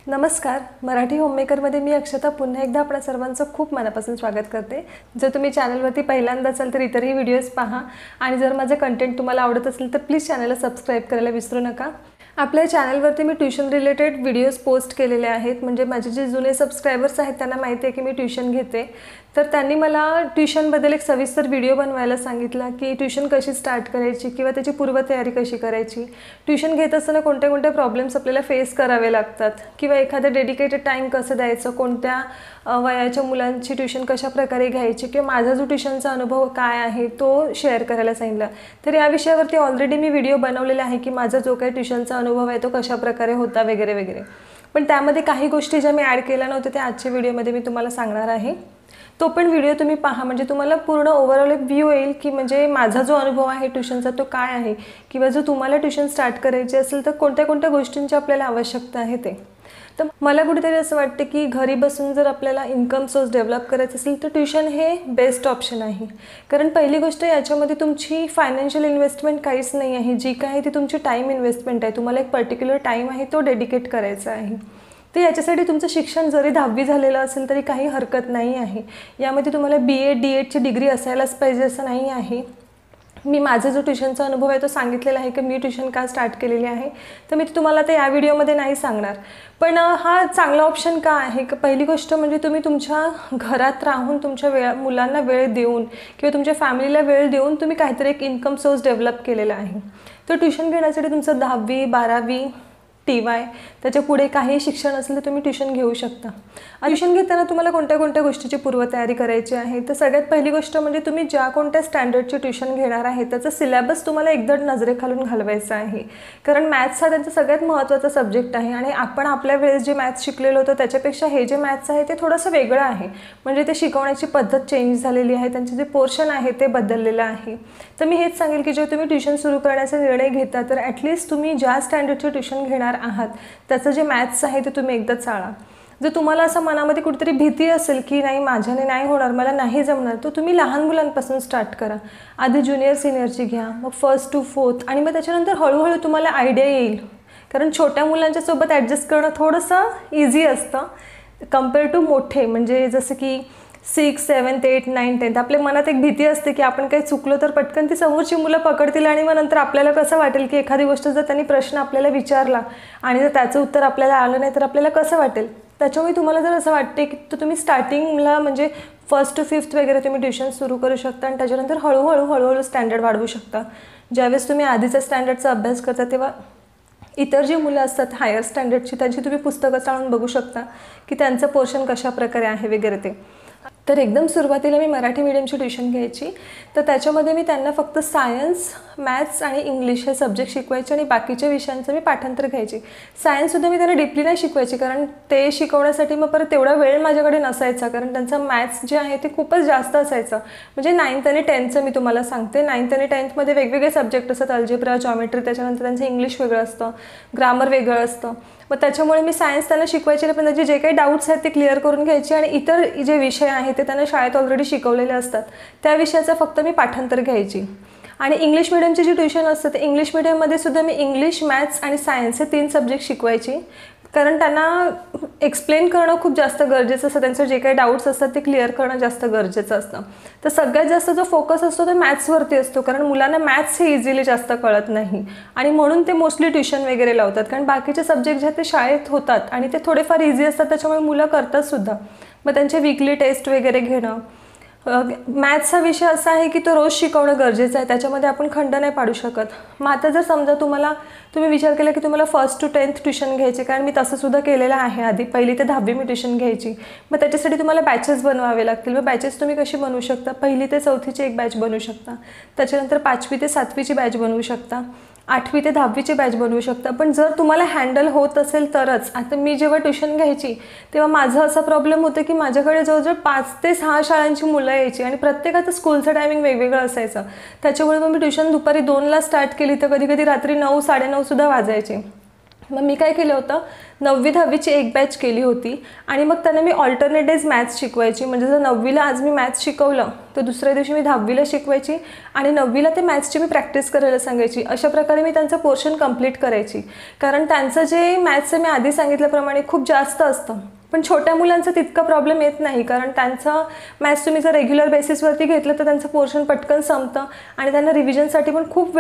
नमस्कार. मराठी होममेकरमध्ये मी अक्षता पुन्हा एकदा आपल्या सर्वांचं खूप मनापासून स्वागत करते. जर तुम्ही चॅनलवरती पहिल्यांदा असाल तर इतरही व्हिडिओज पहा आणि जर माझं कंटेंट तुम्हाला आवडत असेल तर प्लीज चॅनलला सबस्क्राईब करायला विसरू नका. आपल्या चॅनलवरती मी ट्यूशन रिलेटेड व्हिडिओज पोस्ट केलेले आहेत. म्हणजे माझे जे जुने सबस्क्रायबर्स आहेत त्यांना माहिती आहे की मी ट्यूशन घेते, तर त्यांनी मला ट्यूशनबद्दल एक सविस्तर व्हिडिओ बनवायला सांगितला की ट्यूशन कशी स्टार्ट करायची किंवा त्याची पूर्वतयारी कशी करायची, ट्यूशन घेत असताना कोणते कोणते प्रॉब्लेम्स आपल्याला फेस करावे लागतात किंवा एखादं डेडिकेटेड टाईम कसं द्यायचं, कोणत्या वयाच्या मुलांची ट्यूशन कशा प्रकारे घ्यायची किंवा माझा जो ट्यूशनचा अनुभव काय आहे तो शेअर करायला सांगितला. तर या विषयावरती ऑलरेडी मी व्हिडिओ बनवलेला आहे की माझा जो काही ट्यूशनचा अनुभव आहे तो कशा प्रकारे होता वगैरे वगैरे. पण त्यामध्ये काही गोष्टी ज्या मी ॲड केल्या नव्हत्या त्या आजच्या व्हिडिओमध्ये मी तुम्हाला सांगणार आहे. तो पण व्हिडिओ तुम्ही पहा, म्हणजे तुम्हाला पूर्ण ओव्हरऑल एक व्ह्यू येईल की म्हणजे माझा जो अनुभव आहे ट्यूशनचा तो काय आहे किंवा जर तुम्हाला ट्यूशन स्टार्ट करायची असेल तर कोणत्या कोणत्या गोष्टींची आपल्याला आवश्यकता आहे ते. तर मला कुठेतरी असं वाटते की घरी बसून जर आपल्याला इन्कम सोर्स डेव्हलप करायचं असेल तर ट्यूशन हे बेस्ट ऑप्शन आहे. कारण पहिली गोष्ट याच्यामध्ये तुमची फायनान्शियल इन्व्हेस्टमेंट काहीच नाही आहे. जी काय आहे ती तुमची टाईम इन्व्हेस्टमेंट आहे. तुम्हाला एक पर्टिक्युलर टाईम आहे तो डेडिकेट करायचा आहे. तर याच्यासाठी तुमचं शिक्षण जरी 10वी झालेलं असेल तरी काही हरकत नाही आहे. यामध्ये तुम्हाला BA D.Edची डिग्री असायलाच पाहिजे असं नाही आहे. मी माझा जो ट्यूशनचा अनुभव आहे तो सांगितलेला आहे की मी ट्यूशन का स्टार्ट केलेली आहे, तर मी तुम्हाला ते या व्हिडिओमध्ये नाही सांगणार. पण हा चांगला ऑप्शन का आहे की पहिली गोष्ट म्हणजे तुम्ही तुमच्या घरात राहून तुमच्या मुलांना वेळ देऊन किंवा तुमच्या फॅमिलीला वेळ देऊन तुम्ही काहीतरी एक इन्कम सोर्स डेव्हलप केलेला आहे. तर ट्यूशन घेण्यासाठी तुमचं 10वी 12वी TY त्याच्या पुढे काही शिक्षण असेल तर तुम्ही ट्यूशन घेऊ शकता. ट्यूशन घेताना तुम्हाला कोणत्या कोणत्या गोष्टीची पूर्वतयारी करायची आहे. तर सगळ्यात पहिली गोष्ट म्हणजे तुम्ही ज्या कोणत्या स्टँडर्डची ट्यूशन घेणार आहे त्याचा सिलेबस तुम्हाला एकदम नजरेखालून घालवायचा आहे. कारण मॅथ्स हा त्यांचा सगळ्यात महत्त्वाचा सब्जेक्ट आहे आणि आपण आपल्या वेळेस जे मॅथ्स शिकलेलो होतो त्याच्यापेक्षा हे जे मॅथ्स आहे ते थोडंसं वेगळं आहे. म्हणजे ते शिकवण्याची पद्धत चेंज झालेली आहे, त्यांचे जे पोर्शन आहे ते बदललेलं आहे. तर मी हेच सांगेल की जेव्हा तुम्ही ट्यूशन सुरू करण्याचा निर्णय घेता तर ॲटलिस्ट तुम्ही ज्या स्टँडर्डची ट्यूशन घेणार आहात त्याचं जे मॅथ्स आहे ते तुम्ही एकदा चाळा. जर तुम्हाला असं मनामध्ये कुठेतरी भीती असेल की नाही माझ्याने नाही होणार, मला नाही जमणार, तर तुम्ही लहान मुलांपासून स्टार्ट करा. आधी ज्युनियर सिनियरची घ्या, मग 1st to 4th आणि मग त्याच्यानंतर हळूहळू तुम्हाला आयडिया येईल. कारण छोट्या मुलांच्या सोबत ॲडजस्ट करणं थोडंसं इझी असतं कम्पेअर टू मोठे, म्हणजे जसं की 6th 7th 8th 9th 10th. आपल्या मनात एक भीती असते की आपण काही चुकलो तर पटकन ती समोरची मुलं पकडतील आणि मग नंतर आपल्याला कसं वाटेल की एखादी गोष्ट जर त्यांनी प्रश्न आपल्याला विचारला आणि जर त्याचं उत्तर आपल्याला आलं नाही तर आपल्याला कसं वाटेल. त्याच्यामुळे तुम्हाला जर असं वाटते की तर तुम्ही स्टार्टिंगला म्हणजे 1st to 5th वगैरे तुम्ही ट्यूशन सुरू करू शकता आणि त्याच्यानंतर हळूहळू स्टँडर्ड वाढवू शकता. ज्यावेळेस तुम्ही आधीचा स्टँडर्डचा अभ्यास करता तेव्हा इतर जी मुलं असतात हायर स्टँडर्डची त्यांची तुम्ही पुस्तकं चाळून बघू शकता की त्यांचं पोर्शन कशा प्रकारे आहे वगैरे ते. तर एकदम सुरुवातीला मी मराठी मीडियमची ट्यूशन घ्यायची, तर त्याच्यामध्ये मी त्यांना फक्त सायन्स, मॅथ्स आणि इंग्लिश हे सब्जेक्ट शिकवायचे आणि बाकीच्या विषयांचं मी पाठांतर घ्यायची. सायन्ससुद्धा मी त्यांना डीपली नाही शिकवायची कारण ते शिकवण्यासाठी मग परत तेवढा वेळ माझ्याकडे नसायचा. कारण त्यांचं मॅथ्स जे आहे ते खूपच जास्त असायचं. म्हणजे 9th आणि 10thचं मी तुम्हाला सांगते. 9th आणि 10thमध्ये वेगवेगळे सब्जेक्ट असतात, अल्जेब्रा, जॉमेट्री, त्याच्यानंतर त्यांचं इंग्लिश वेगळं असतं, ग्रामर वेगळं असतं. मग त्याच्यामुळे मी सायन्स त्यांना शिकवायचे नाही, पण त्यांचे जे काही डाऊट्स आहेत ते क्लिअर करून घ्यायचे आणि इतर जे विषय आहेत ते त्यांना शाळेत ऑलरेडी शिकवलेले असतात त्या विषयाचं फक्त मी पाठांतर घ्यायची. आणि इंग्लिश मिडियमची जी ट्यूशन असते ते इंग्लिश मिडियममध्ये सुद्धा मी इंग्लिश, मॅथ्स आणि सायन्स हे 3 सब्जेक्ट शिकवायची. कारण त्यांना एक्सप्लेन करणं खूप जास्त गरजेचं असतं, त्यांचे जे काही डाऊट्स असतात ते क्लिअर करणं जास्त गरजेचं असतं. तर सगळ्यात जास्त जो फोकस असतो तो मॅथ्सवरती असतो, कारण मुलांना मॅथ्स हे इझिली जास्त कळत नाही आणि म्हणून ते मोस्टली ट्यूशन वगैरे लावतात. कारण बाकीचे सब्जेक्ट जे आहेत ते शाळेत होतात आणि ते थोडेफार इझी असतात, त्याच्यामुळे मुलं करतात सुद्धा. मग त्यांचे वीकली टेस्ट वगैरे घेणं. मॅथ्स हा विषय असा आहे की तो रोज शिकवणं गरजेचं आहे, त्याच्यामध्ये आपण खंड नाही पाडू शकत. मग आता जर समजा तुम्ही विचार केला की तुम्हाला 1st to 10th ट्यूशन घ्यायची, कारण मी तसं सुद्धा केलेलं आहे. आधी 1ली ते 10वी मी ट्यूशन घ्यायची. मग त्याच्यासाठी तुम्हाला बॅचेस बनवावे लागतील. मग बॅचेस तुम्ही कशी बनवू शकता, 1ली ते 4थीची एक बॅच बनवू शकता, त्याच्यानंतर 5वी ते 7वीची बॅच बनवू शकता, 8वी ते 10वीची बॅच बनवू शकता. पण जर तुम्हाला हँडल होत असेल तरच. आता मी जेव्हा ट्यूशन घ्यायची तेव्हा माझं असा प्रॉब्लेम होतं की माझ्याकडे जवळजवळ 5 ते 6 शाळांची मुलं यायची आणि प्रत्येकाचं स्कूलचं टायमिंग वेगवेगळं असायचं. त्याच्यामुळे मग मी ट्यूशन दुपारी 2ला स्टार्ट केली तर कधी कधी रात्री 9 साडे 9 सुद्धा वाजायचे. मग मी काय केलं होतं, 9वी 10वीची एक बॅच केली होती आणि मग त्यांना मी ऑल्टरनेट डेज मॅथ्स शिकवायची. म्हणजे जर 9वीला आज मी मॅथ्स शिकवलं तर दुसऱ्या दिवशी मी 10वीला शिकवायची आणि 9वीला ते मॅथ्सची मी प्रॅक्टिस करायला सांगायची. अशा प्रकारे मी त्यांचं पोर्शन कंप्लीट करायची. कारण त्यांचं जे मॅथ्सचं मी आधी सांगितल्याप्रमाणे खूप जास्त असतं, पण छोट्या मुलांचा तितका प्रॉब्लेम येत नाही. कारण त्यांचं मॅथ्स तुम्ही जर रेग्युलर बेसिसवरती घेतलं तर त्यांचं पोर्शन पटकन संपतं आणि त्यांना रिव्हिजनसाठी पण खूप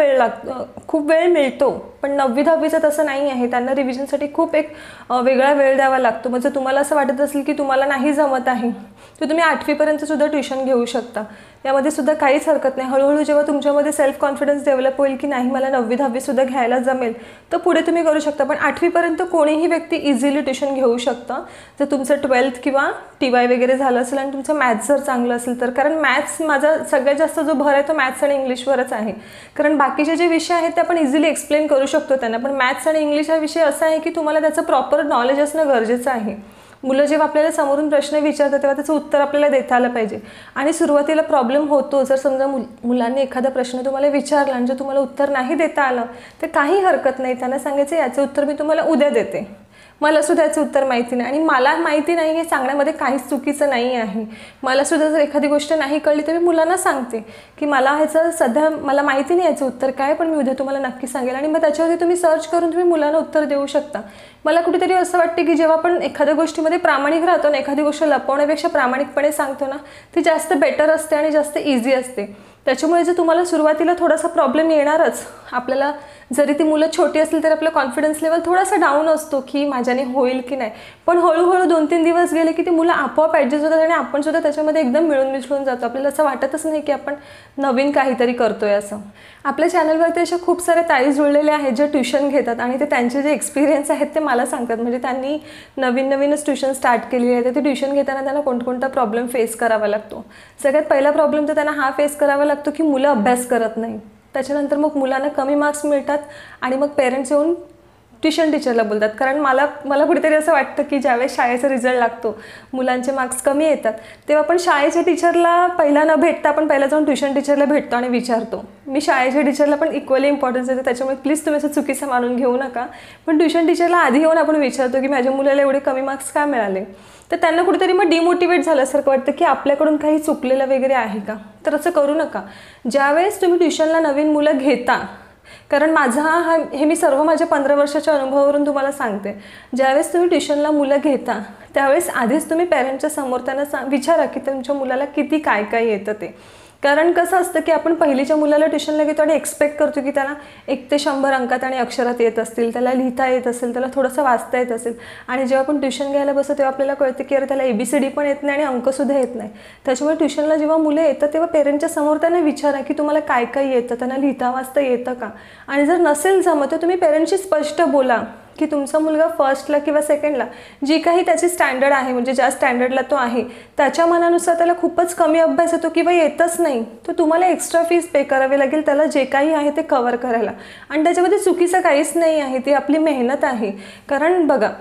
वेळ मिळतो. पण 9वी 10वीचं तसं नाही आहे. त्यांना रिव्हिजनसाठी खूप एक वेगळा वेळ द्यावा लागतो. म्हणजे तुम्हाला असं वाटत असेल की तुम्हाला नाही जमत आहे तर तुम्ही 8वीपर्यंत सुद्धा ट्युशन घेऊ शकता. यामध्ये सुद्धा काहीच हरकत नाही. हळूहळू जेव्हा तुमच्यामध्ये सेल्फ कॉन्फिडन्स डेव्हलप होईल की नाही मला 9वी 10वी सुद्धा घ्यायला जमेल तर पुढे तुम्ही करू शकता. पण 8वीपर्यंत कोणीही व्यक्ती इझिली ट्युशन घेऊ शकतं जर तुमचं 12th किंवा TY वगैरे झालं असेल आणि तुमचं मॅथ्स जर चांगलं असेल तर. कारण मॅथ्स माझा सगळ्यात जास्त जो भर आहे तो मॅथ्स आणि इंग्लिशवरच आहे. कारण बाकीचे जे विषय आहेत ते आपण इझिली एक्सप्लेन करू शकतो त्यांना, पण मॅथ्स आणि इंग्लिश हा विषय असा आहे की तुम्हाला त्याचं प्रॉपर नॉलेज असणं गरजेचं आहे. मुलं जेव्हा आपल्याला समोरून प्रश्न विचारतात तेव्हा त्याचं उत्तर आपल्याला देता आलं पाहिजे. आणि सुरुवातीला प्रॉब्लेम होतो जर समजा मुलांनी एखादा प्रश्न तुम्हाला विचारला आणि जर तुम्हाला उत्तर नाही देता आलं तर काही हरकत नाही. त्यांना सांगायचं याचं उत्तर मी तुम्हाला उद्या देते, मला सुद्धा याचं उत्तर माहिती नाही आणि मला माहिती नाही हे सांगण्यामध्ये काहीच चुकीचं नाही आहे. मला सुद्धा जर एखादी गोष्ट नाही कळली तर मी मुलांना सांगते की मला ह्याचं सध्या मला माहिती नाही याचं उत्तर काय, पण मी उद्या तुम्हाला नक्की सांगेल. आणि मग त्याच्यावरती तुम्ही सर्च करून तुम्ही मुलांना उत्तर देऊ शकता. मला कुठेतरी असं वाटते की जेव्हा आपण एखाद्या गोष्टीमध्ये प्रामाणिक राहतो ना, एखादी गोष्ट लपवण्यापेक्षा प्रामाणिकपणे सांगतो ना, ती जास्त बेटर असते आणि जास्त इझी असते. त्याच्यामुळे जर तुम्हाला सुरुवातीला थोडासा प्रॉब्लेम येणारच, आपल्याला जरी ती मुलं छोटी असली तर आपला कॉन्फिडन्स लेवल थोडासा डाऊन असतो की माझ्याने होईल की नाही. पण हळूहळू 2-3 दिवस गेले की ती मुलं आपोआप ॲडजस्ट होतात आणि आपण सुद्धा त्याच्यामध्ये एकदम मिळून मिसळून जातो. आपल्याला असं वाटतच नाही की आपण नवीन काहीतरी करतोय असं. आपल्या चॅनलवरती अशा खूप साऱ्या ताई जुळलेल्या आहेत जे ट्युशन घेतात आणि ते त्यांचे जे एक्सपिरियन्स आहेत ते मला सांगतात. म्हणजे त्यांनी नवीनच ट्युशन स्टार्ट केली आहे तर ते ट्युशन घेताना त्यांना कोणकोणता प्रॉब्लेम फेस करावा लागतो. सगळ्यात पहिला प्रॉब्लेम तर त्यांना हा फेस करावा लागतो की मुलं अभ्यास करत नाही. त्याच्यानंतर मग मुलांना कमी मार्क्स मिळतात आणि मग पेरेंट्स येऊन ट्युशन टीचरला बोलतात. कारण मला कुठेतरी असं वाटतं की ज्यावेळेस शाळेचा रिझल्ट लागतो, मुलांचे मार्क्स कमी येतात, तेव्हा आपण शाळेच्या टीचरला पहिला न भेटता आपण पहिला जाऊन ट्युशन टीचरला भेटतो आणि विचारतो. मी शाळेच्या टीचरला पण इक्वली इम्पॉर्टन्स देते, त्याच्यामुळे प्लीज तुम्ही असं चुकीचं मानून घेऊ नका. पण ट्युशन टीचरला आधी येऊन आपण विचारतो की माझ्या मुलाला एवढे कमी मार्क्स का मिळाले. तर त्यांना कुठेतरी मग डिमोटिवेट झाल्यासारखं वाटतं की आपल्याकडून काही चुकलेलं वगैरे आहे का. तर असं करू नका. ज्यावेळेस तुम्ही ट्युशनला नवीन मुलं घेता, कारण हे मी सर्व माझ्या 15 वर्षाच्या अनुभवावरून तुम्हाला सांगते, ज्यावेळेस तुम्ही ट्युशनला मुलं घेता त्यावेळेस आधीच तुम्ही पेरेंट्सच्या समोर त्यांना विचारा की तुमच्या मुलाला किती काय येतं ते. कारण कसं असतं की आपण पहिलीच्या मुलाला ट्युशनला घेतो आणि एक्सपेक्ट करतो की त्याला 1 ते 100 अंकात आणि अक्षरात येत असतील, त्याला लिहिता येत असेल, त्याला थोडंसं वाचता येत असेल. आणि जेव्हा आपण ट्युशन घ्यायला बसतो तेव्हा आपल्याला कळतं की अरे त्याला ABCD पण येत नाही आणि अंकसुद्धा येत नाही. त्याच्यामुळे ट्युशनला जेव्हा मुलं येतात तेव्हा पेरेंटच्या समोर त्यांना विचारा की तुम्हाला काय येतं, त्यांना लिहिता वाचता येतं का. आणि जर नसेल जमत तर तुम्ही पेरेंट्सशी स्पष्ट बोला की तुमचा मुलगा फर्स्टला किंवा सेकंडला जी काही त्याची स्टँडर्ड आहे, म्हणजे ज्या स्टँडर्डला तो आहे त्याच्या मनानुसार त्याला खूपच कमी अभ्यास येतो किंवा येतच नाही, तर तुम्हाला एक्स्ट्रा फीस पे करावी लागेल त्याला जे काही आहे ते कव्हर करायला. आणि त्याच्यामध्ये चुकीचं काहीच नाही आहे, ती आपली मेहनत आहे. कारण बघा,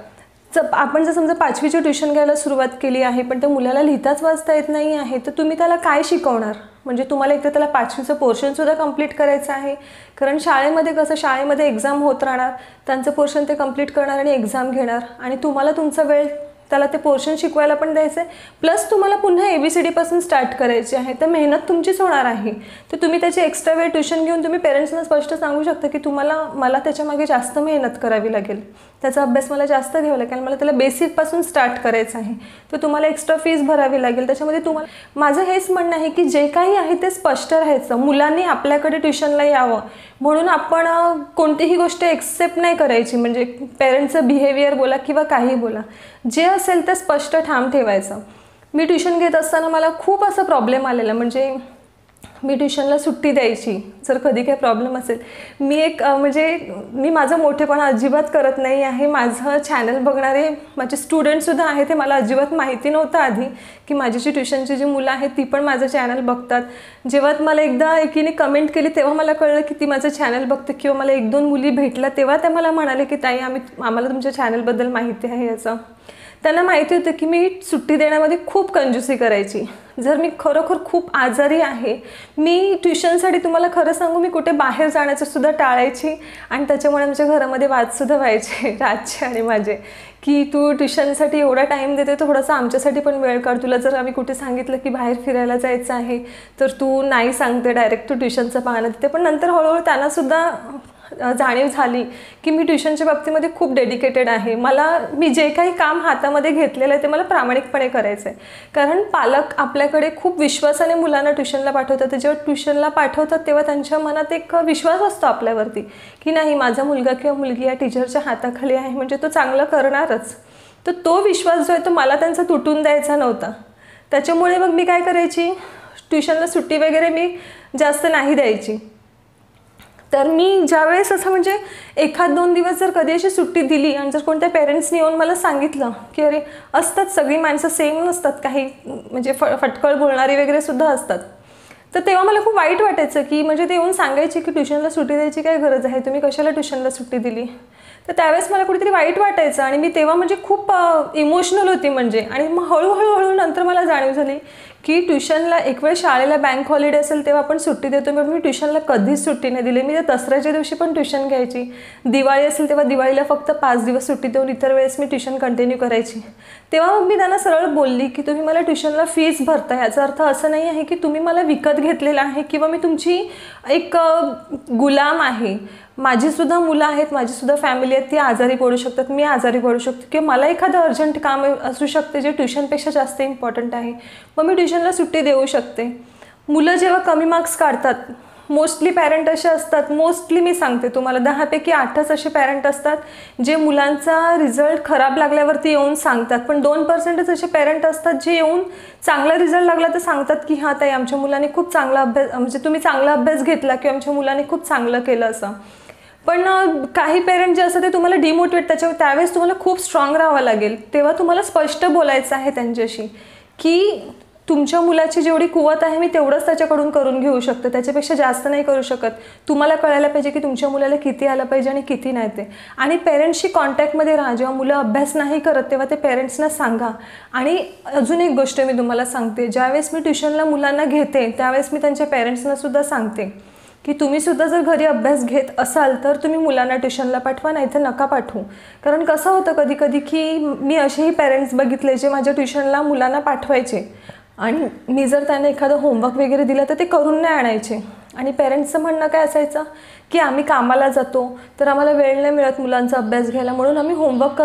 आपण जर समजा 5वीची ट्युशन घ्यायला सुरुवात केली आहे पण त्या मुलाला लिहिताच वाचता येत नाही आहे तर तुम्ही त्याला काय शिकवणार. म्हणजे तुम्हाला एकतर त्याला 5वीचं पोर्शनसुद्धा कंप्लीट करायचं आहे. कारण शाळेमध्ये एक्झाम होत राहणार, त्यांचं पोर्शन ते कंप्लीट करणार आणि एक्झाम घेणार आणि तुम्हाला तुमचा वेळ त्याला ते पोर्शन शिकवायला पण द्यायचं आहे, प्लस तुम्हाला पुन्हा ABCD पासून स्टार्ट करायची आहे. तर मेहनत तुमचीच होणार आहे. तर तुम्ही त्याची एक्स्ट्रा वेळ ट्युशन घेऊन तुम्ही पेरेंट्सना स्पष्ट सांगू शकता की मला त्याच्यामागे जास्त मेहनत करावी लागेल, त्याचा अभ्यास मला जास्त घ्यावा लागेल, मला त्याला बेसिकपासून स्टार्ट करायचं आहे, तर तुम्हाला एक्स्ट्रा फीस भरावी लागेल. त्याच्यामध्ये माझं हेच म्हणणं आहे की जे काही आहे ते स्पष्ट राहायचं. मुलांनी आपल्याकडे ट्युशनला यावं म्हणून आपण कोणतीही गोष्ट एक्सेप्ट नाही करायची. म्हणजे पेरेंट्सचं बिहेवियर बोला किंवा काही बोला, जे असेल ते स्पष्ट ठाम ठेवायचं. मी ट्युशन घेत असताना मला खूप असा प्रॉब्लेम आलेला. म्हणजे मी ट्युशनला सुट्टी द्यायची जर कधी काही प्रॉब्लेम असेल. मी माझं मोठेपणा अजिबात करत नाही आहे. माझं चॅनल बघणारे माझे स्टुडंटसुद्धा आहे, ते मला अजिबात माहिती नव्हतं आधी की माझी जी ट्युशनची जी मुलं आहेत ती पण माझं चॅनल बघतात. जेव्हा मला एकदा एकीने कमेंट केली तेव्हा मला कळलं की ती माझं चॅनल बघते, किंवा मला 1-2 मुली भेटल्या तेव्हा त्या मला म्हणाले की ताई आम्हाला तुमच्या चॅनलबद्दल माहिती आहे याचं. त्यांना माहिती होतं की मी सुट्टी देण्यामध्ये खूप कंजूसी करायची. जर मी खरोखर खूप आजारी आहे, मी ट्युशनसाठी तुम्हाला खरं सांगू मी कुठे बाहेर जाण्याचं सुद्धा टाळायची आणि त्याच्यामुळे आमच्या घरामध्ये वादसुद्धा व्हायचे राजचे आणि माझे, की तू ट्युशनसाठी एवढा टाईम देते, थोडासा आमच्यासाठी पण वेळ काढ. तुला जर आम्ही कुठे सांगितलं की बाहेर फिरायला जायचं आहे तर तू नाही सांगते, डायरेक्ट तू ट्युशनचं पाहणं देते. पण नंतर हळूहळू त्यांनासुद्धा जाणीव झाली की मी ट्युशनच्या बाबतीमध्ये खूप डेडिकेटेड आहे. मी जे काही काम हातामध्ये घेतलेलं आहे ते मला प्रामाणिकपणे करायचं आहे. कारण पालक आपल्याकडे खूप विश्वासाने मुलांना ट्युशनला पाठवतात. जेव्हा ट्युशनला पाठवतात तेव्हा त्यांच्या मनात एक विश्वास असतो आपल्यावरती की नाही, माझा मुलगा किंवा मुलगी या टीचरच्या हाताखाली आहे म्हणजे तो चांगलं करणारच. तर तो विश्वास जो आहे तो मला त्यांचा तुटून द्यायचा नव्हता. त्याच्यामुळे मग मी काय करायची, ट्युशनला सुट्टी वगैरे मी जास्त नाही द्यायची. तर मी ज्यावेळेस असं म्हणजे 1-2 दिवस जर कधी अशी सुट्टी दिली आणि जर कोणत्या पेरेंट्सनी येऊन मला सांगितलं की अरे, असतात सगळी माणसं सेम नसतात, काही म्हणजे फटकळ बोलणारी वगैरे सुद्धा असतात, तर तेव्हा मला खूप वाईट वाटायचं की म्हणजे ते येऊन सांगायचे की ट्युशनला सुट्टी द्यायची काय गरज आहे, तुम्ही कशाला ट्युशनला सुट्टी दिली. तर त्यावेळेस मला कुठेतरी वाईट वाटायचं आणि मी तेव्हा म्हणजे खूप इमोशनल होती म्हणजे. आणि मग हळूहळू नंतर मला जाणीव झाली की ट्युशनला एक वेळ शाळेला बँक हॉलिडे असेल तेव्हा आपण सुट्टी देतो, पण मी ट्युशनला कधीच सुट्टी नाही दिली. मी तर दसऱ्याच्या दिवशी पण ट्युशन घ्यायची, दिवाळी असेल तेव्हा दिवाळीला फक्त 5 दिवस सुट्टी देऊन इतर वेळेस मी ट्युशन कंटिन्यू करायची. तेव्हा मग मी त्यांना सरळ बोलली की तुम्ही मला ट्युशनला फीस भरता, याचा अर्थ असं नाही आहे की तुम्ही मला विकत घेतलेला आहे किंवा मी तुमची एक गुलाम आहे. माझीसुद्धा मुलं आहेत, माझीसुद्धा फॅमिली आहेत, ती आजारी पडू शकतात, मी आजारी पडू शकते किंवा मला एखादं अर्जंट काम असू शकते जे ट्युशनपेक्षा जास्त इम्पॉर्टंट आहे, मग मी ट्युशनला सुट्टी देऊ शकते. मुलं जेव्हा कमी मार्क्स काढतात, मोस्टली पॅरेंट असे असतात, मोस्टली मी सांगते तुम्हाला 10 पैकी 8च असे पॅरेंट असतात जे मुलांचा रिझल्ट खराब लागल्यावरती येऊन सांगतात. पण 2% असे पॅरेंट असतात जे येऊन चांगला रिझल्ट लागला तर सांगतात की हां ताई, आमच्या मुलाने खूप चांगला अभ्यास, म्हणजे तुम्ही चांगला अभ्यास घेतला किंवा आमच्या मुलाने खूप चांगलं केलं असं. पण काही पेरेंट जे असतात ते तुम्हाला डिमोटिवेट, त्यावेळेस तुम्हाला खूप स्ट्रॉंग राहावं लागेल. तेव्हा तुम्हाला स्पष्ट बोलायचं आहे त्यांच्याशी की तुमच्या मुलाची जेवढी कुवत आहे मी तेवढंच त्याच्याकडून करून घेऊ शकते, त्याच्यापेक्षा जास्त नाही करू शकत. तुम्हाला कळायला पाहिजे की तुमच्या मुलाला किती आलं पाहिजे आणि किती नाही ते. आणि पेरेंट्सशी कॉन्टॅक्टमध्ये राहा. जेव्हा मुलं अभ्यास नाही करत तेव्हा ते पेरेंट्सना सांगा. आणि अजून एक गोष्ट मी तुम्हाला सांगते, ज्यावेळेस मी ट्युशनला मुलांना घेते त्यावेळेस मी त्यांच्या पेरेंट्सना सुद्धा सांगते की तुम्हीसुद्धा जर घरी अभ्यास घेत असाल तर तुम्ही मुलांना ट्युशनला पाठवा, नाही तर नका पाठवू. कारण कसं होतं कधी कधी की मी असेही पेरेंट्स बघितले जे माझ्या ट्युशनला मुलांना पाठवायचे आणि मी जर त्यांना एखादं होमवर्क वगैरे दिलं तर ते करून नाही आणायचे. आणि पेरेंट्सचं म्हणणं काय असायचं की आम्ही कामाला जातो तर आम्हाला वेळ नाही मिळत मुलांचा अभ्यास घ्यायला, म्हणून आम्ही होमवर्क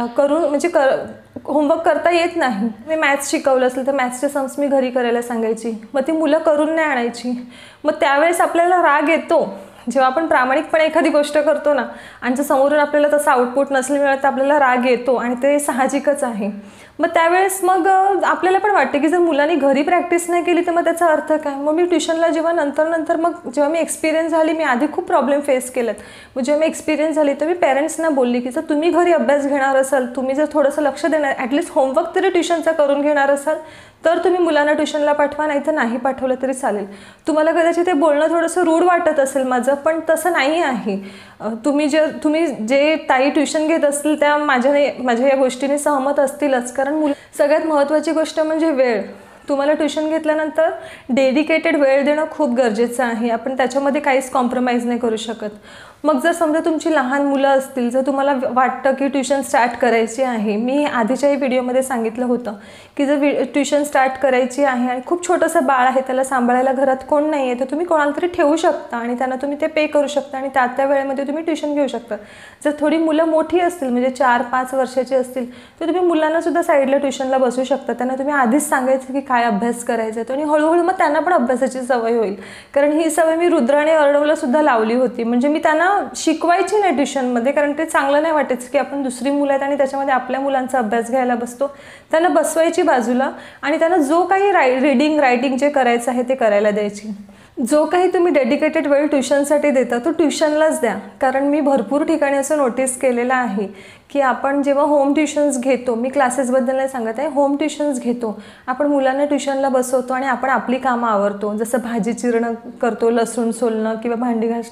होमवर्क करता येत नाही. मी मॅथ्स शिकवलं असेल तर मॅथ्सचे सम्स मी घरी करायला सांगायची, मग ती मुलं करून नाही आणायची. मग त्यावेळेस आपल्याला राग येतो जेव्हा आपण प्रामाणिकपणे एखादी गोष्ट करतो ना आणि समोरून आपल्याला तसं आउटपुट नसले मिळत तर आपल्याला राग येतो आणि ते साहजिकच आहे. मग त्यावेळेस मग आपल्याला पण वाटते की जर मुलांनी घरी प्रॅक्टिस नाही केली तर मग त्याचा अर्थ काय. मग मी ट्युशनला जेव्हा नंतर मग जेव्हा मी एक्सपिरियन्स झाली, मी आधी खूप प्रॉब्लेम फेस केलेत, मग जेव्हा मी एक्सपिरियन्स झाली तर मी पेरेंट्सना बोलली की जर तुम्ही घरी अभ्यास घेणार असाल, तुम्ही जर थोडंसं लक्ष देणार, ॲटलिस्ट होमवर्क तरी ट्युशनचा करून घेणार असाल तर तुम्ही मुलांना ट्युशनला पाठवा, नाही तर नाही पाठवलं तरी चालेल. तुम्हाला कदाचित ते बोलणं थोडंसं रूढ वाटत असेल माझं, पण तसं नाही आहे. तुम्ही जे ताई ट्युशन घेत असतील त्या माझ्या या गोष्टीने सहमत असतीलच. कारण सगळ्यात महत्त्वाची गोष्ट म्हणजे वेळ. तुम्हाला ट्युशन घेतल्यानंतर डेडिकेटेड वेळ देणं खूप गरजेचं आहे. आपण त्याच्यामध्ये काहीच कॉम्प्रोमाइज नाही करू शकत. मग जर समजा तुमची लहान मुलं असतील, जर तुम्हाला वाटतं की ट्युशन स्टार्ट करायची आहे, मी आधीच्याही व्हिडिओमध्ये सांगितलं होतं की जर ट्युशन स्टार्ट करायची आहे आणि खूप छोटंसं बाळ आहे, त्याला सांभाळायला घरात कोण नाही आहे, तर तुम्ही कोणाला तरी ठेवू शकता आणि त्यांना तुम्ही ते पे करू शकता आणि त्या वेळेमध्ये तुम्ही ट्युशन घेऊ शकता. जर थोडी मुलं मोठी असतील म्हणजे 4-5 वर्षाची असतील तर तुम्ही मुलांनासुद्धा साईडला ट्युशनला बसू शकता. त्यांना तुम्ही आधीच सांगायचं की काय अभ्यास करायचा आहे आणि हळूहळू मग त्यांना पण अभ्यासाची सवय होईल. कारण ही सवय मी रुद्र आणि अर्णवला सुद्धा लावली होती. म्हणजे मी त्यांना शिकवायची नाही ट्युशनमध्ये, कारण ते चांगलं नाही वाटायचं की आपण दुसरी मुलं आहेत आणि त्याच्यामध्ये आपल्या मुलांचा अभ्यास घ्यायला बसतो. त्यांना बसवायची बाजूला आणि त्यांना जो काही रीडिंग रायटिंग जे करायचं आहे ते करायला द्यायची. जो काही तुम्ही डेडिकेटेड वेळ ट्युशनसाठी देता तो ट्युशनलाच द्या. कारण मी भरपूर ठिकाणी असं नोटीस केलेलं आहे की आपण जेव्हा होम ट्युशन्स घेतो, मी क्लासेसबद्दल नाही सांगत आहे, होम ट्युशन्स घेतो, आपण मुलांना ट्युशनला बसवतो आणि आपण आपली कामं आवरतो, जसं भाजी चिरणं करतो, लसूण सोलणं किंवा भांडी घासणं.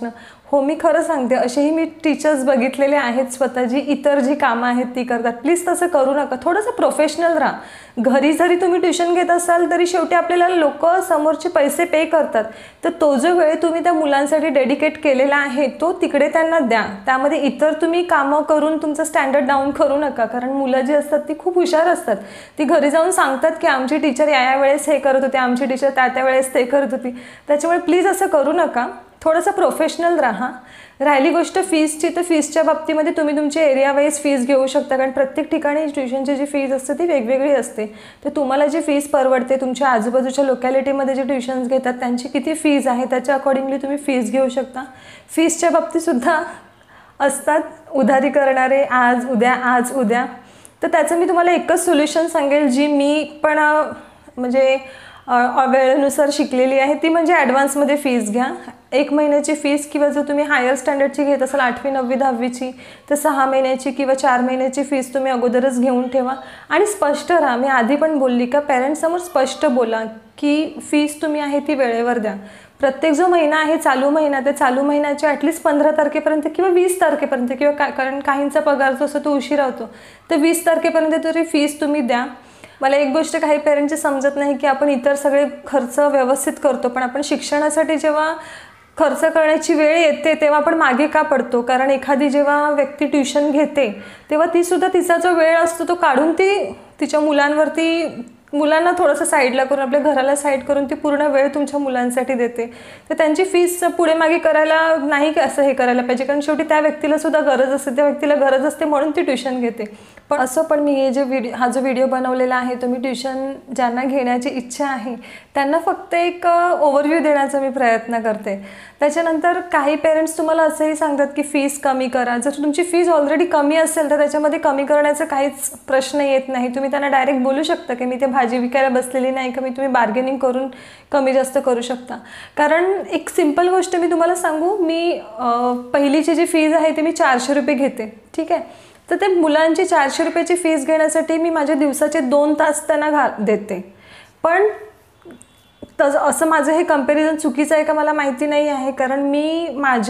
हो, मी खरं सांगते, असेही मी टीचर्स बघितलेले आहेत स्वतः, जी इतर जी कामं आहेत ती करतात. प्लीज तसं करू नका. थोडंसं प्रोफेशनल राहा. घरी जरी तुम्ही ट्युशन घेत असाल तरी शेवटी आपल्याला लोक समोरचे पैसे पे करतात, तर तो जो वेळ तुम्ही त्या मुलांसाठी डेडिकेट केलेला आहे तो तिकडे त्यांना द्या. त्यामध्ये इतर तुम्ही कामं करून तुमचं स्टँडर्ड डाऊन करू नका. कारण मुलं जी असतात ती खूप हुशार असतात. ती घरी जाऊन सांगतात की आमची टीचर या वेळेस हे करत होती, आमची टीचर त्या वेळेस ते करत होती. त्याच्यामुळे प्लीज असं करू नका. थोडंसं प्रोफेशनल राहा. राहिली गोष्ट फीजची, तर फीजच्या बाबतीमध्ये तुम्ही तुमचे एरिया वाईज फीज घेऊ शकता. कारण प्रत्येक ठिकाणी ट्युशनची जी फीज असते ती वेगवेगळी असते. तर तुम्हाला जी फीज परवडते, तुमच्या आजूबाजूच्या लोकॅलिटीमध्ये जे ट्युशन्स घेतात त्यांची किती फीज आहे त्याच्या अकॉर्डिंगली तुम्ही फीज घेऊ शकता. फीजच्या बाबतीतसुद्धा असतात उधारी करणारे, आज उद्या. तर त्याचं मी तुम्हाला एकच सोल्युशन सांगेल, जी मी पण म्हणजे वेळेनुसार शिकलेली आहे, ती म्हणजे ॲडव्हान्समध्ये फीज घ्या. 1 महिन्याची फीज, किंवा जर तुम्ही हायर स्टँडर्डची घेत असाल 8वी 9वी 10वीची, तर 6 महिन्याची किंवा 4 महिन्याची फीज तुम्ही अगोदरच घेऊन ठेवा. आणि स्पष्ट राहा. मी आधी पण बोलली का पेरेंट्ससमोर स्पष्ट बोला की फीज तुम्ही आहे ती वेळेवर द्या. प्रत्येक जो महिना आहे चालू महिना, त्या चालू महिन्याचे ॲटलिस्ट 15 तारखेपर्यंत किंवा 20 तारखेपर्यंत, किंवा कारण काहींचा पगार जो असतो तो उशिरा होतो, तर 20 तारखेपर्यंत तरी फीज तुम्ही द्या. मला एक गोष्ट काही पेरेंट्सची समजत नाही की आपण इतर सगळे खर्च व्यवस्थित करतो, पण आपण शिक्षणासाठी जेव्हा खर्च करण्याची वेळ येते तेव्हा आपण मागे का पडतो. कारण एखादी जेव्हा व्यक्ती ट्युशन घेते तेव्हा तीसुद्धा तिचा जो वेळ असतो तो काढून ती तिच्या मुलांना थोडंसं साईडला करून, आपल्या घराला साईड करून ती पूर्ण वेळ तुमच्या मुलांसाठी देते. तर त्यांची फीस पुढे मागे करायला नाही असं हे करायला पाहिजे. कारण शेवटी त्या व्यक्तीला सुद्धा गरज असते, त्या व्यक्तीला गरज असते म्हणून ती ट्युशन घेते. पण मी हे जे हा जो व्हिडिओ बनवलेला आहे तो मी ट्युशन ज्यांना घेण्याची इच्छा आहे त्यांना फक्त एक ओव्हरव्ह्यू देण्याचा मी प्रयत्न करते. त्याच्यानंतर काही पेरेंट्स तुम्हाला असंही सांगतात की फीस कमी करा. जर तुमची फीज ऑलरेडी कमी असेल तर त्याच्यामध्ये कमी करण्याचा काहीच प्रश्न येत नाही. तुम्ही त्यांना डायरेक्ट बोलू शकता की मी ते भाजी विकायला बसलेली नाही, का मी तुम्ही बार्गेनिंग करून कमी जास्त करू शकता. कारण एक सिंपल गोष्ट मी तुम्हाला सांगू, मी पहिलीची जी फीज आहे ती मी 400 रुपये घेते, ठीक आहे. तर ते मुलांची 400 रुपयाची फीज घेण्यासाठी मी माझ्या दिवसाचे 2 तास त्यांना देते. पण असं माझं हे कंपॅरिझन चुकीचं आहे का मला माहिती नाही आहे. कारण मी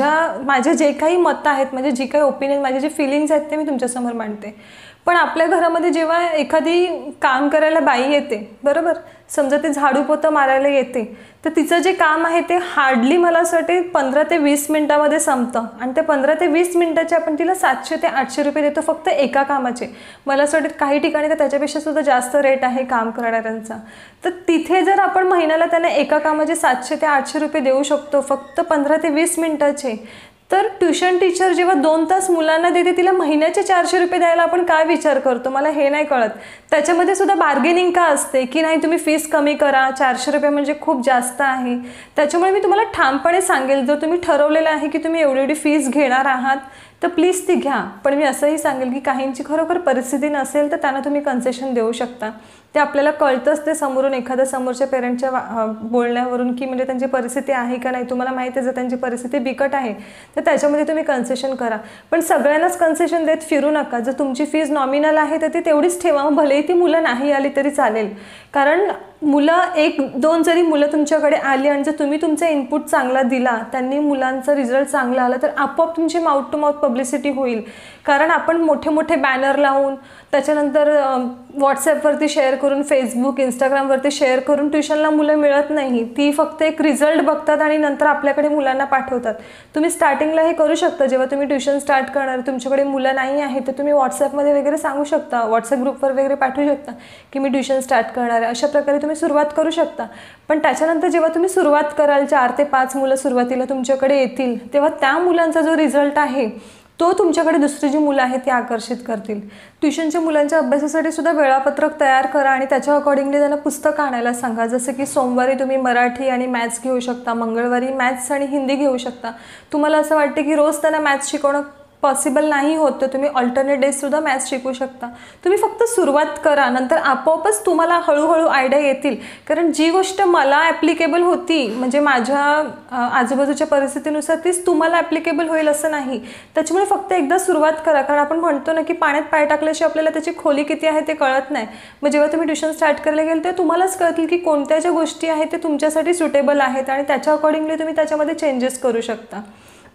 माझे जे काही मतं आहेत, म्हणजे जी काही ओपिनियन, माझे जे फिलिंग्स आहेत ते मी तुमच्यासमोर मांडते. पण आपल्या घरामध्ये जेव्हा एखादी काम करायला बाई येते, बरोबर, समजा ते झाडू पोतं मारायला येते, तर तिचं जे काम आहे ते हार्डली मला असं वाटते 15 ते 20 मिनटामध्ये संपतं. आणि त्या 15 ते 20 मिनटाचे आपण तिला 700 ते 800 रुपये देतो फक्त एका कामाचे. मला असं वाटतं काही ठिकाणी तर त्याच्यापेक्षा सुद्धा जास्त रेट आहे काम करणाऱ्यांचा. तर तिथे जर आपण महिन्याला त्यांना एका कामाचे 700 ते 800 रुपये देऊ शकतो फक्त 15 ते 20 मिनटाचे, तर ट्युशन टीचर जेव्हा 2 तास मुलांना देते तिला महिन्याचे 400 रुपये द्यायला आपण काय विचार करतो, मला हे नाही कळत. त्याच्यामध्ये सुद्धा बार्गेनिंग का असते की नाही तुम्ही फीस कमी करा, 400 रुपये म्हणजे खूप जास्त आहे. त्याच्यामुळे मी तुम्हाला ठामपणे सांगेल, जर तुम्ही ठरवलेलं आहे की तुम्ही एवढी फीस घेणार आहात तर प्लीज ती घ्या. पण मी असंही सांगेल की काहींची खरोखर परिस्थिती नसेल तर त्यांना तुम्ही कन्सेशन देऊ शकता. ते आपल्याला कळतंच ते समोरून, एखाद्या समोरच्या पेरेंटच्या बोलण्यावरून की म्हणजे त्यांची परिस्थिती आहे का नाही. तुम्हाला माहिती आहे जर त्यांची परिस्थिती बिकट आहे तर त्याच्यामध्ये तुम्ही कन्सेशन करा. पण सगळ्यांनाच कन्सेशन देत फिरू नका. जर तुमची फीज नॉमिनल आहे तर ती तेवढीच ठेवा, भलेही ती मुलं नाही आली तरी चालेल. कारण मुलं 1-2 जरी मुलं तुमच्याकडे आली आणि जर तुम्ही तुमचा इनपुट चांगला दिला, त्यांनी मुलांचा रिझल्ट चांगला आला, तर आपोआप तुमची माउथ टू माउथ पब्लिसिटी होईल. कारण आपण मोठे मोठे बॅनर लावून त्याच्यानंतर व्हॉट्सॲपवरती शेअर करून, फेसबुक इंस्टाग्रामवरती शेअर करून ट्युशनला मुलं मिळत नाही. ती फक्त एक रिझल्ट बघतात आणि नंतर आपल्याकडे मुलांना पाठवतात. तुम्ही स्टार्टिंगला हे करू शकता. जेव्हा तुम्ही ट्युशन स्टार्ट करणार, तुमच्याकडे मुलं नाही आहे तर तुम्ही व्हॉट्सॲपमध्ये वगैरे सांगू शकता, व्हॉट्सॲप ग्रुपवर वगैरे पाठवू शकता की मी ट्युशन स्टार्ट करणार आहे. अशा प्रकारे तुम्ही सुरुवात करू शकता. पण त्याच्यानंतर जेव्हा तुम्ही सुरुवात कराल, 4 ते 5 मुलं सुरुवातीला तुमच्याकडे येतील, तेव्हा त्या मुलांचा जो रिझल्ट आहे तो तुमच्याकडे दुसरी जी मुलं आहेत ती आकर्षित करतील. ट्युशनच्या मुलांच्या अभ्यासासाठी सुद्धा वेळापत्रक तयार करा आणि त्याच्या अकॉर्डिंगली त्यांना पुस्तकं आणायला सांगा. जसं की सोमवारी तुम्ही मराठी आणि मॅथ्स घेऊ शकता, मंगळवारी मॅथ्स आणि हिंदी घेऊ शकता. तुम्हाला असं वाटते की रोज त्यांना मॅथ्स शिकवणं पॉसिबल नाही होत तर तुम्ही अल्टरनेट डेजसुद्धा मॅथ्स शिकू शकता. तुम्ही फक्त सुरुवात करा, नंतर आपोआपच तुम्हाला हळूहळू आयडिया येतील. कारण जी गोष्ट मला ॲप्लिकेबल होती, म्हणजे माझ्या आजूबाजूच्या परिस्थितीनुसार, तीच तुम्हाला ॲप्लिकेबल होईल असं नाही. त्याच्यामुळे फक्त एकदा सुरुवात करा. कारण आपण म्हणतो ना की पाण्यात पाय टाकल्याशिवाय आपल्याला त्याची खोली किती आहे ते कळत नाही. मग जेव्हा तुम्ही ट्युशन स्टार्ट करायला गेल तेव्हा तुम्हालाच कळतील की कोणत्या ज्या गोष्टी आहेत ते तुमच्यासाठी सुटेबल आहेत आणि त्याच्या अकॉर्डिंगली तुम्ही त्याच्यामध्ये चेंजेस करू शकता.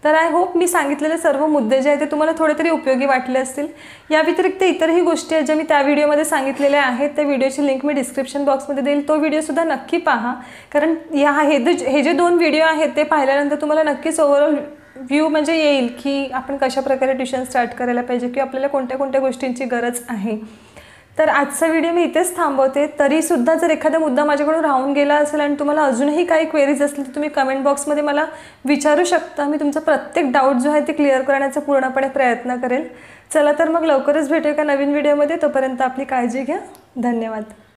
तर आय होप मी सांगितलेले सर्व मुद्दे जे आहेत ते तुम्हाला थोडे तरी उपयोगी वाटले असतील. या व्यतिरिक्त इतरही गोष्टी आहेत ज्या मी त्या व्हिडिओमध्ये सांगितलेल्या आहेत. त्या व्हिडिओची लिंक मी डिस्क्रिप्शन बॉक्समध्ये देईल. तो व्हिडिओसुद्धा नक्की पहा, कारण हे जे 2 व्हिडिओ आहेत ते पाहिल्यानंतर तुम्हाला नक्कीच ओव्हरऑल व्ह्यू म्हणजे येईल की आपण कशा प्रकारे ट्युशन स्टार्ट करायला पाहिजे किंवा आपल्याला कोणत्या कोणत्या गोष्टींची गरज आहे. तर आजचा व्हिडिओ मी इथेच थांबवते. तरीसुद्धा जर एखादा मुद्दा माझ्याकडून राहून गेला असेल आणि तुम्हाला अजूनही काही क्वेरीज असतील तर तुम्ही कमेंट बॉक्समध्ये मला विचारू शकता. मी तुमचा प्रत्येक डाऊट जो आहे ते क्लिअर करण्याचा पूर्णपणे प्रयत्न करेल. चला तर मग लवकरच भेटूया एका नवीन व्हिडिओमध्ये. तोपर्यंत आपली काळजी घ्या. धन्यवाद.